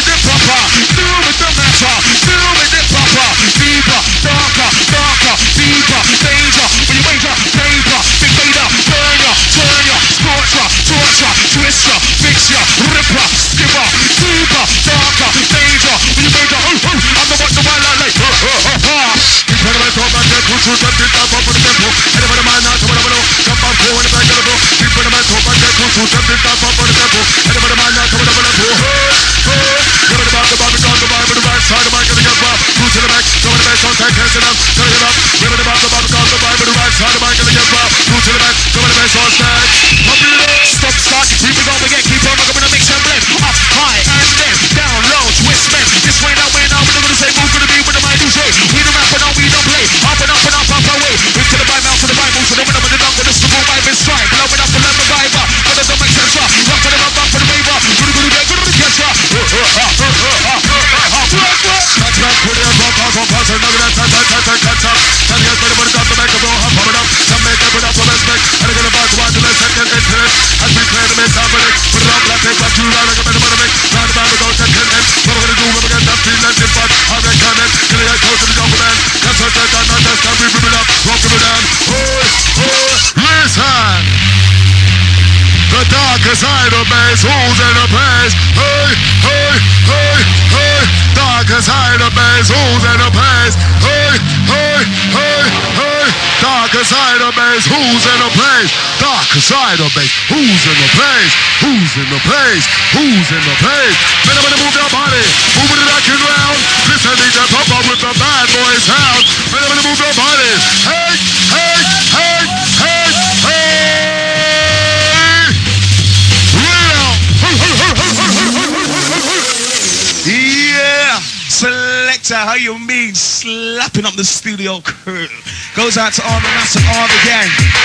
with it proper. Do with the matter. Do with it proper. Deeper, darker, darker, deeper. Danger, when you wager, paper. Big vader, burn ya, turn ya. Scorcher, torture, twister, fix ya, ripper, skipper. Deeper, darker, danger. When you wager, I'm the one the wild like. Incredible talk back there, push that bit up for the tempo. Anybody man out, whatever know. Jump up, go in the back of the book. Incredible talk back there, push that bit up for the tempo. Anybody man out, whatever know. Give it about the Bible, on the Bible, the right side of my gonna get up. Push to the back, go in the back, don't take hands in them. Turn it up. Give it about the Bible, on the Bible, the right side of my gonna get up. Push to the back, go in the back, don't stand. Stop, start, keep it going again, keep on rocking the mix and blend. Up, high, and then down, low, twist, men. This way, now, we're gonna say, move gonna be with the mic, do say. We don't rap and now we don't play. Up and up and up, up away. Into the Bible, out to the Bible, so the rhythm of the dunk with the super vibe is strike. Blowing up the level viber, but it don't make sense. Rock for the rub, rock for the waver. Good to catch ya. Catch back, put it up, on pass, another catch up. Tell you guys, put it up, the back of the hop, pop it up. Some make it up, some respect. And they're gonna pass one to the second internet. As we play the mix, I'm ready. Put it up, like take back, you round, like a better money mix. Round the Bible, don't take it. What we're gonna do, we're gonna feel like this, but I'm gonna come in. Till you guys close to the jungle man. That's what they don't understand, we bring it up, rock it down. Listen! The darker side of bass, who's in the place? Hey, hey, hey, hey. Darker side of bass, who's in the place? Hey, hey, hey, hey. Darker side of bass, who's in the place? Darker side of bass, who's in the place? Who's in the place? Who's in the place? Better move your body, move it back and round. Listen, DJ pop up with the bad boy sound. Better move your body. Hey, hey, hey, hey, hey. Yeah, selector, how you mean? Slapping up the studio crew. Goes out to all the massive all the gang.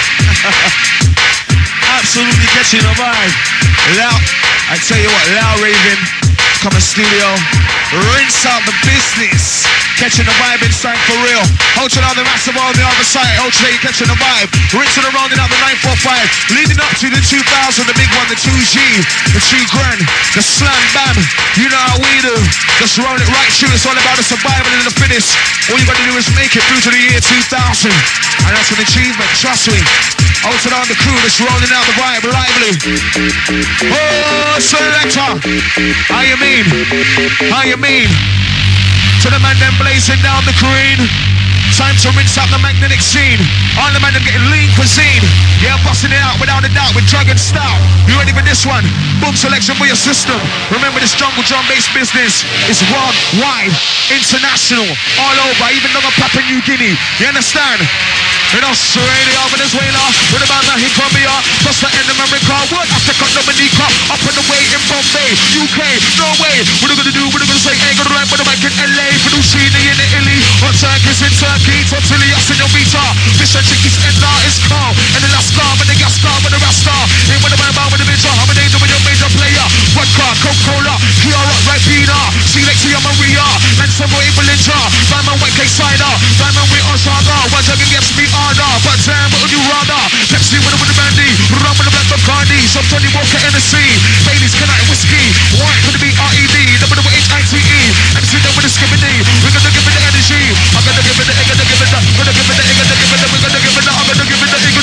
Absolutely catching a vibe. Loud, I tell you what, Loud Raven, come in studio, rinse out the business. Catching the vibe inside for real. Hold on the massive on the other side. Hold you catching the vibe. Rinsing around in out the 945. Leading up to the 2000, the big one, the 2G, the 3 grand, the slam bam. You know how we do. Just roll it right, shoot. It's all about the survival and the finish. All you gotta do is make it through to the year 2000. And that's an achievement, trust me. Hold on the crew that's rolling out the vibe lively. Oh, selector. How you mean? How you mean? To the man them blazing down the green. Time to rinse out the magnetic scene. All the man them getting lean cuisine. Yeah, busting it out without a doubt with Dragon Stout. You ready for this one? Boom selection for your system. Remember this jungle drum bass business is worldwide, international, all over, even though Papua New Guinea. You understand? In Australia, Venezuela, with about that in Colombia, plus the end of America, World Africa, Dominica, up and away in Bombay, UK, Norway. What are we gonna do? What are we gonna say? Ain't gonna rap, but I'm back in LA, Fedusini in Italy, on Turkish in Turkey, Tortilla, Senorita, fish and chickies, and now it's calm. And the last car, with the gas car, with the rasta, ain't with the man about with the bitch, how many do with your major player? Vodka, Coca-Cola, Kiara, Ribena, Selexia Maria, Lansamo, Belinda, Diamond White Cake Cider, Diamond with Oshaga, one second gets me harder, but damn, what would you rather? Pepsi with the brandy, rum with the black Bacardi, some Johnny Walker Hennessy, Baileys, Canite Whiskey, white for the B-R-E-D, double with H-I-T-E, and see that with the skibbity, we're gonna give it the energy, I'm gonna give it the, I'm gonna give it the, I'm gonna give it the, I'm gonna give it the, I'm gonna give it the, I'm gonna give it the,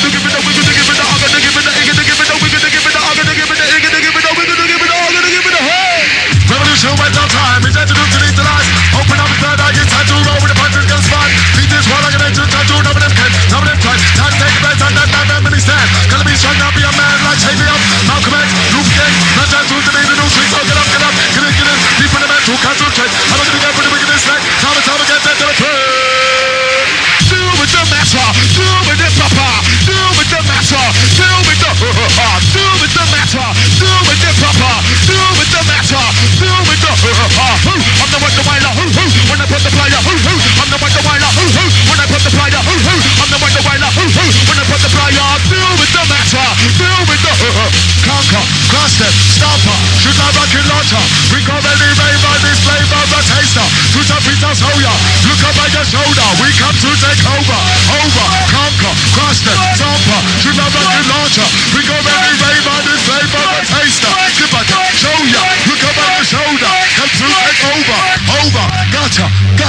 come to take over, conquer, crush them, thumper, shoot a rocket launcher, we go every rave on this slave of a taster, skip a show ya, look up on the shoulder, come to take over, gotcha.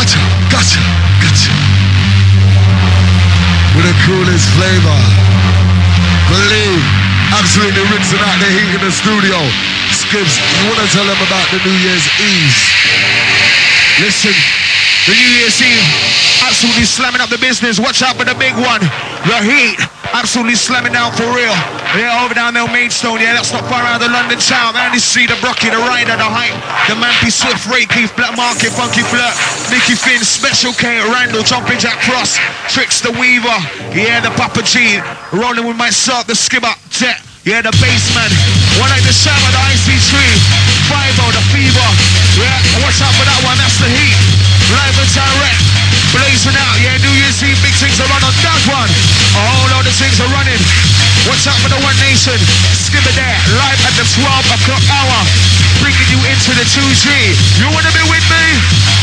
With the coolest flavor, believe, absolutely rinsing out the heat in the studio. Skips, you wanna tell them about the New Year's Eve? Listen, the New Year's Eve, absolutely slamming up the business. Watch out for the big one, the heat. Absolutely slamming down for real. Yeah, over down there, Maidstone. Yeah, that's not far out of the London town. Man, you see the Brocky, the Rider, the Hype, the Mampy Swift, Ray Keith, Black Market, Funky Flirt, Nicky Finn, Special K, Randall, Jumping Jack Cross, Tricks the Weaver. Yeah, the Papa G, rolling with myself, the Skibber, Jet. Yeah, the Bassman. One like the Shabba, the IC3, Fibo, the Fever. Yeah, watch out for that one. That's the heat. Live and direct. Blazing out, yeah, New Year's Eve, big things are run on that one. A whole lot of things are running. Watch out for the One Nation. Skipper there, live at the 12 o'clock hour. Bringing you into the 2G. You wanna be with me?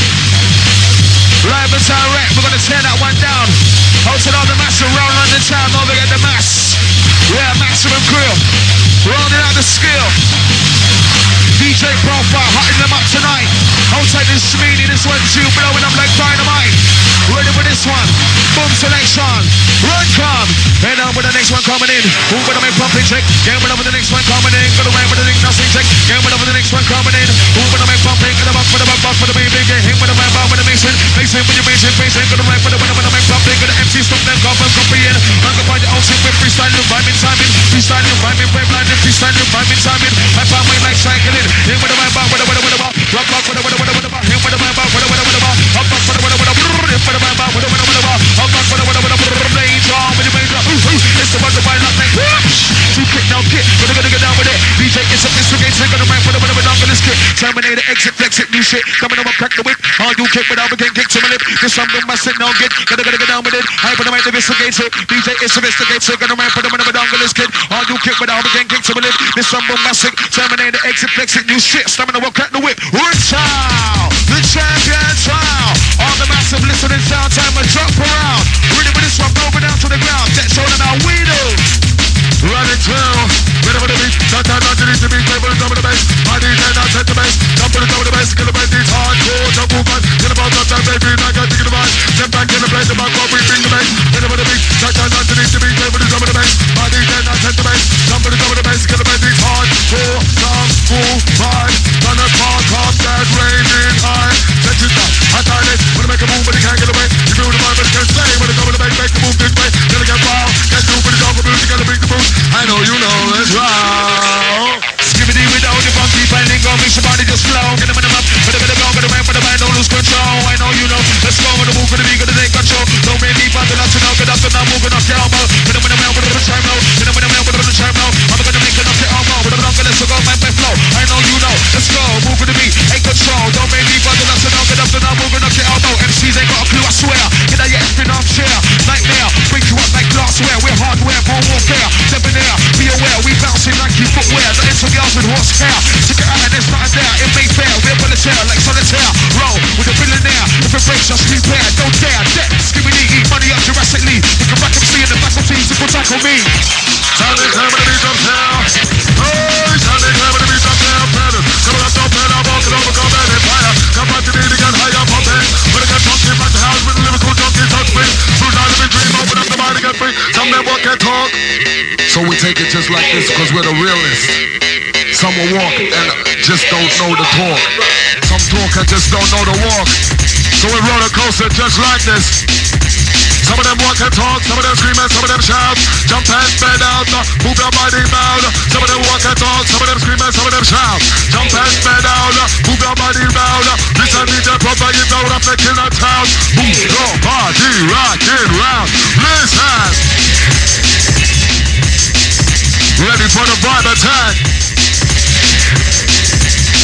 Live and direct, we're gonna tear that one down. Hosted on the massive round London town, don't forget the mass. Yeah, maximum grill. Rounding out the skill. DJ Profile, hotting them up tonight. Outside this Shmeeny, this one too, blowing up like dynamite. Ready for this one. Boom selection. Run come. And now with the next one coming in. Who gonna make pumping check? Game with the next one coming in. Gonna wait for the next nothing check. Game with the next one coming in. Who gonna make pumping? Gonna bump for the bump for the baby. Get him with the man, with the mason. Mason with your mason. Gonna wait for the winner, gonna make pumping. Gonna MC stop them, come and copy in. I'm gonna find the old shit with freestyling, vibing, timing. Freestyling, vibing, brave blinding. Freestyling, vibing, timing. I found my like cycling. Him with the man, rock with the him with the man, for the him with the man, for the him with the man, for the blade on with the major. It's the one that might not make. Two kick now kick, but they're gonna get down with it. DJ is a disregard, take on the man for the this kick. Terminator, exit, flex it, new shit. Coming over, crack the whip. All you kick without again, kick to my lip. This one don't mess it, now get. Gotta get down with it. I put the man to investigate it. DJ is sophisticated, take on the man for the this kid. All you kick without again, kick to my lip. This one don't mess it. Terminator, exit, flex it, new shit. Stamina will crack the whip. Rich out, the champion trial. All the massive listening sound time and drop around. Ready for this one, over down to the ground. That's all in our window. Running through, ready for the beat. Sometimes not to need to be played for the top of the bass. My DJ not set the bass. Jump for the top of the bass. Get the bass, it's hardcore. Jump move on. Get about sometimes baby. Not got to get the vibe. Step back in the place. The back while we bring the bass. Ready for the beat. Sometimes not to need to be played for the top of the bass. My DJ not set the bass. Jump for the top of the bass. Get the bass, it's hardcore. Some cool vibe. Gonna park off that raging high. Set it up. I tie it. Wanna make a move but you can't get away. You feel the vibe but you can't stay. When the top of the bass, make the move this way. Gotta get wild. Can't do for the dog for music. Gotta bring the boost. I know you know it's right. Skibbity without the funky finding go, make your body just flow. Get them in the map, but the go, but the man, don't lose control. I know you know. Let's go with the move for the beat, gonna take control. Don't make me find the last to know. Get up to now, moving off your elbow. Get them in the mail, with the time low. Get them in the mail, with the time low. I'm gonna make it off your elbow. With the wrong, let's go, man, by flow. I know you know. Let's go, move for the beat, take control. Don't make me find the last to know. Get up to now, moving off your elbow. MCs ain't got a clue, I swear. Get out your effing armchair. Nightmare, break you up like glassware. We're hardware, more warfare. Debonair, be aware, we bouncing like you footwear. The little girls with horsehair. Check it out, and there's nothing there. It may fair, we're militaire, like solitaire. Roll with a billionaire. If it breaks, just repair. Don't dare, debt. Skibbity, eat money up Jurassically. You can rack MC in the faculties, you can tackle me. Sounding clever to be uptown. Oh, sounding clever to be uptown. Coming up, don't plan, I'm walking over, come back and fire. Come back to me to get higher, pump it. When I get talking about the house with a lyrical junkie, touch me. Through down the dream, open up the mind and get free. Some men walk and talk. So we take it just like this because we're the realest. Some will walk and just don't know the talk. Some talk and just don't know the walk. So we roller coaster just like this. Some of them walk and talk, some of them scream and some of them shout. Jump and spread out, move your body round. Some of them walk and talk, some of them scream and some of them shout. Jump and spread out, move your body round. Listen, DJ proper, you know I'm making a town. Move your body rocking round. Listen. Ready for the vibe attack.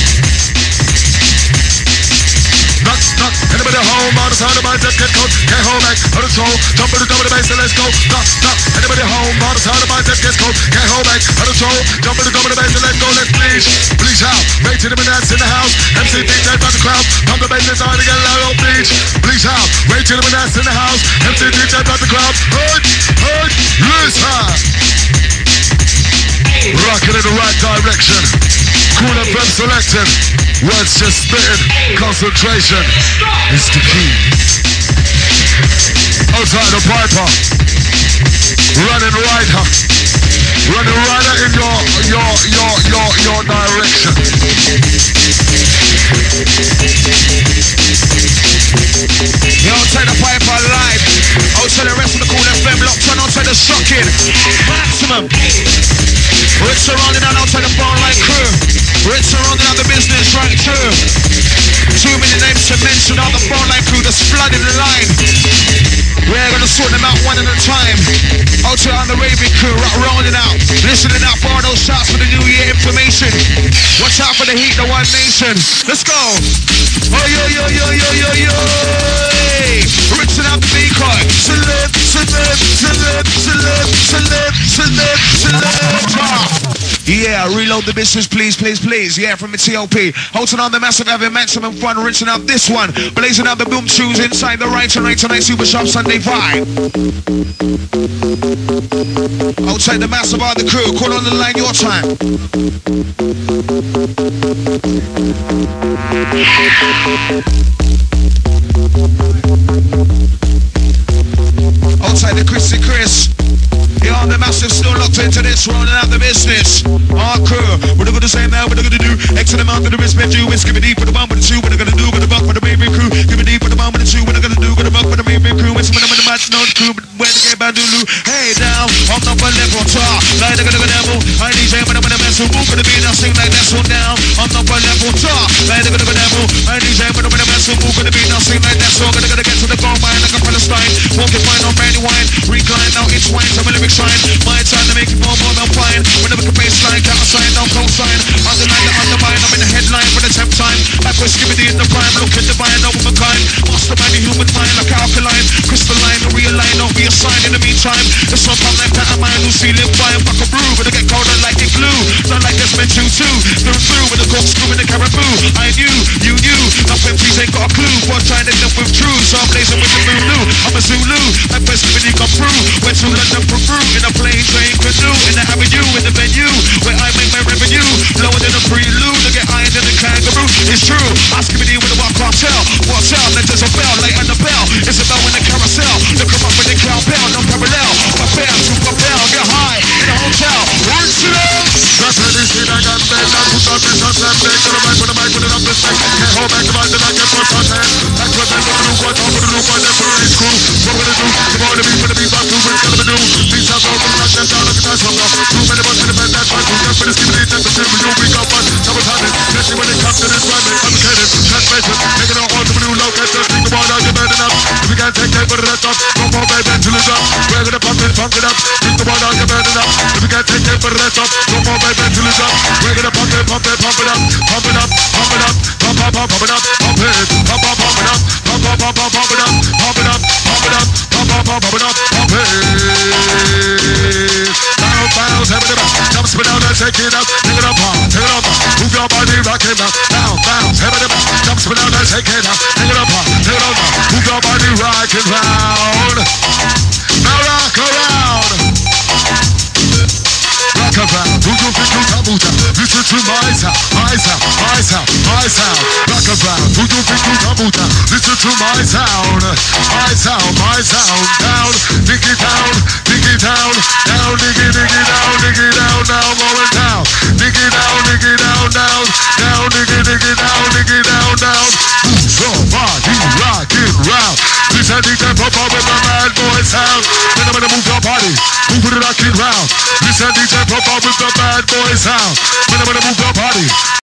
Knock, knock, anybody home on the side of my deck, get cold. Can't hold back, on the toe, jump to the double the bass and let's go. Knock, knock, anybody home, all the time the mindset gets cold. Can't hold back, on the toe, jump to the double the bass and let's go. Let's bleach, bleach out. Right to the minutes in the house. MC DJ by the crowd. Pump the bass, it's on to get loud on bleach. Bleach out. Right to the minutes in the house. MC DJ by the crowd. Hood, listen. Rocking in the right direction. Cool FM selected. Words just spitting. Concentration is the key. Outside the piper. Running rider. Running rider in your direction. Yo, take the piper live. Outside the rest of the Cool FM locked on outside the shocking. Maximum. We're surrounding on outside the phone line crew. We're surrounding on the business right too. Too many names to mention on the phone line crew that's flooding the line. We're gonna sort them out one at a time. Outside on the raving crew, rolling out. Listening out for all those shots for the new year information. Watch out for the heat, the One Nation. Let's go. Oh yo yo yo yo yo yo. Rinsing out the decoy. Celeb, celeb, celeb, celeb, celeb, celeb, celeb. Yeah, reload the business, please, please, please. Yeah, from the TOP. Holding on the massive, having maximum fun, rinsing out this one. Blazing out the boom shoes inside the right tonight Super Shop Sunday vibe. Outside the massive are the crew. Call on the line, your time. Outside the Chrissy Chris. Yeah, the massive still locked into this, rolling out the business. Our crew, what are we gonna say now? What are we gonna do? X amount to the respect you. It's give it deep for the one with the two. What are we gonna do? Gonna buck for the baby crew. Give it deep for the one with the two. What are we gonna do? Gonna buck for the baby crew. It's when I'm in the match, no crew, but when the game Bandulu. Hey down, I'm not gonna level top. Like they're gonna go down. I DJ when I'm in the mess. Who gonna be now sing like that? So down, I'm not gonna level top. Like they're gonna go down. I DJ when I'm in the mess. Who gonna be now sing like that? So I'm gonna get to the goal mine like a Palestine. Walking fine on brandy wine. Recline now, it's wine. I'm gonna mix shine. My time to make it more than fine. Whenever the baseline, countersign, don't co-sign. Underline the undermine, I'm in the headline for the 10th time. Backwards, skibidi in the prime, looking divine, over my kind. Mastermind the human mind, like alkaline. Crystalline, the real line, don't be a sign in the meantime. This one I'm like that, I'm Lucy, live fine, fuck a brew. But I get colder like it glue. Not like this meant to too. Through with the corkscrew and the caribou. I knew, you knew. Nothing, please ain't got a clue. What trying to live with true. So I'm blazing with the Zulu. I'm a Zulu. My first skibidi come through. Went to London for through. In a plane, train, canoe. In the avenue, in the venue. Where I make my revenue. Lower than a prelude. To get iron than a kangaroo. It's true. I skibidi with a walk cartel. Watch out, let there's a bell. Like Annabelle. It's a bell in the carousel. Look them up with the cowbell. No parallel. My bell, super bell. Get high in a hotel. Once you know. That's when they see that I'm bad. I'm put up in some same thing. To the mic, with the mic, with it up this thing. Can't hold back the mic, then I get put on hand. That's what they're gonna do. What's up with the loop? What's up with the screw? What we're gonna do? The more the beat for the beat, back to what's gonna do. These are all gonna knock them down like a nice one. Too many ones in the bed, that's why we're gonna finish giving it to the you. We got one. Sabotage it. Especially when it comes to this rhyming. Complicated. Transmission. Taking it all to the new location. Think about how you're bad enough. If you can't take care for the rest of, no more baby until it's up. We're gonna pump it up. Think about how you're bad enough. If you can't take care for the rest of, no more baby until it's up. We're gonna pump it up. Pump it up. Pump it up. Pump it up. Pump it up. Pump it up. Pump it. Pump it up. Pump it up. Pump it up. Pump it up. Pump it up. Pump it up. Pump it up. Pump it. Bounce, have it up. Jump, spin out and take it up. Take it up, take it up. Move your body, rock it up. Down, bounce, have it up. Jump, spin out and take it up. Take it up, take it up. Move your body, rock it round. Now rock around. Rock around. Do you think you can move? Listen to my sound, my sound, my sound, my sound. Rock around. Do you think you can move? Listen to my sound, my sound, my sound. Down, dig it down, dig it down, down, dig it down, dig it down, now going down. Dig it down, dig it down, down, down, dig it down, dig it down, down. Move your body, rock it round. This is DJ Papa with the bad boy sound. When I'm gonna move your body, move it, rock it round. This is DJ Papa with the bad boy sound. When I'm gonna move your body.